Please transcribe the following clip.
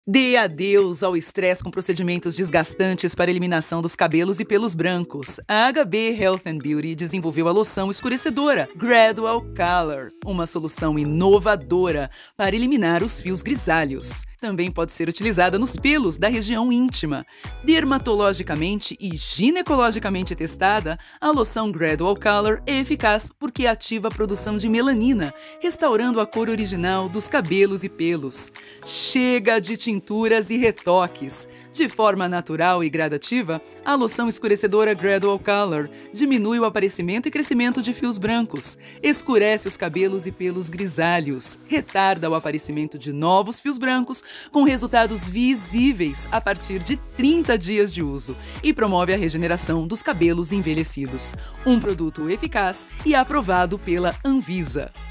Dê adeus ao estresse com procedimentos desgastantes para eliminação dos cabelos e pelos brancos. A HB Health and Beauty desenvolveu a loção escurecedora Gradual Color, uma solução inovadora para eliminar os fios grisalhos. Também pode ser utilizada nos pelos da região íntima. Dermatologicamente e ginecologicamente testada, a loção Gradual Color é eficaz porque ativa a produção de melanina, restaurando a cor original dos cabelos e pelos. Chega de tinturas e retoques. De forma natural e gradativa, a loção escurecedora Gradual Color diminui o aparecimento e crescimento de fios brancos, escurece os cabelos e pelos grisalhos, retarda o aparecimento de novos fios brancos com resultados visíveis a partir de 30 dias de uso e promove a regeneração dos cabelos envelhecidos. Um produto eficaz e aprovado pela Anvisa.